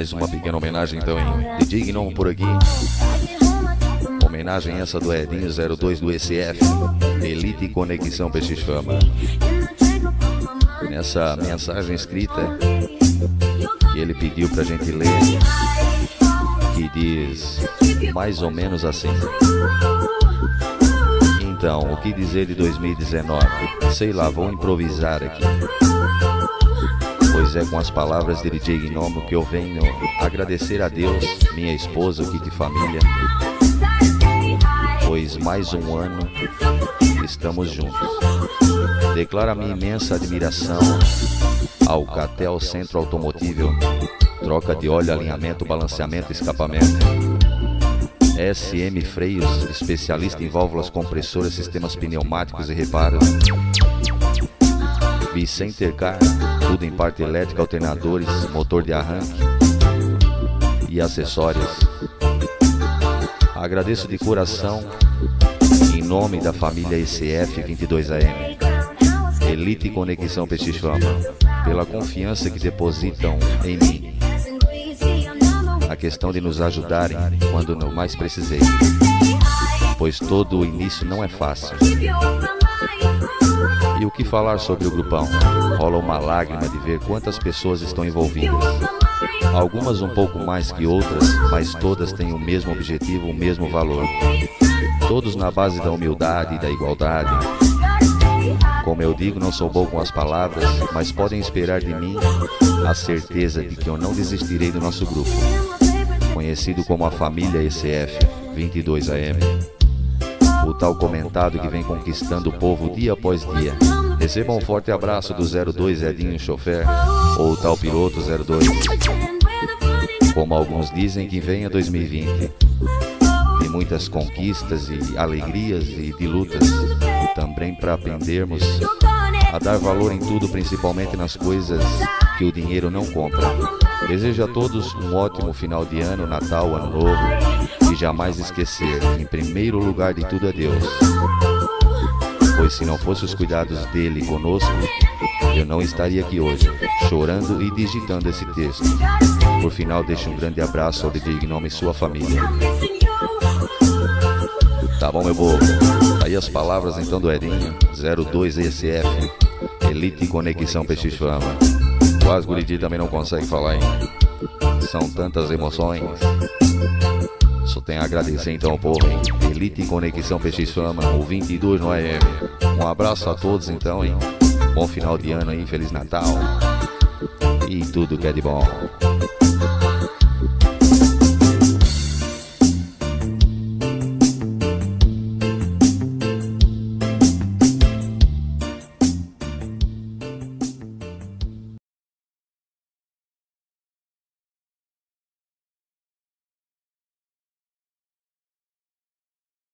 mais uma pequena homenagem então em DJ Gnomo por aqui. Homenagem essa do Edinho 02 do ECF, Elite Conexão PX Fama. Nessa mensagem escrita que ele pediu pra gente ler, que diz mais ou menos assim: então, o que dizer de 2019? Sei lá, vou improvisar aqui. Pois é com as palavras de DJ Gnomo que eu venho agradecer a Deus, minha esposa, o Kit Família, pois mais um ano estamos juntos. Declaro a minha imensa admiração ao Catel Centro Automotivo, troca de óleo, alinhamento, balanceamento, escapamento. SM Freios, especialista em válvulas compressoras, sistemas pneumáticos e reparos. Vicenter Car, tudo em parte elétrica, alternadores, motor de arranque e acessórios. Agradeço de coração, em nome da família ECF 22AM, Elite Conexão PX Fama, pela confiança que depositam em mim. A questão de nos ajudarem quando não mais precisei, pois todo o início não é fácil. E o que falar sobre o grupão? Rola uma lágrima de ver quantas pessoas estão envolvidas. Algumas um pouco mais que outras, mas todas têm o mesmo objetivo, o mesmo valor. Todos na base da humildade e da igualdade. Como eu digo, não sou bom com as palavras, mas podem esperar de mim a certeza de que eu não desistirei do nosso grupo, conhecido como a família ECF 22AM. O tal comentado que vem conquistando o povo dia após dia. Receba um forte abraço do 02 Edinho Chofer, ou o tal piloto 02. Como alguns dizem, que venha 2020. De muitas conquistas e alegrias e de lutas. Também para aprendermos a dar valor em tudo, principalmente nas coisas que o dinheiro não compra. Desejo a todos um ótimo final de ano, Natal, Ano Novo. E jamais esquecer, em primeiro lugar de tudo é Deus. Pois se não fosse os cuidados dele conosco, eu não estaria aqui hoje, chorando e digitando esse texto. Por final, deixo um grande abraço ao DJ Gnomo e sua família. Tá bom, meu povo? Tá aí as palavras então do Edinho, 02 ECF, Elite Conexão PX Fama. Quase Guridi também não consegue falar ainda. São tantas emoções. Só tenho a agradecer então ao povo, hein? Elite Conexão PX Fama, o 22 no AM. Um abraço a todos então, hein? Bom final de ano aí, Feliz Natal e tudo que é de bom.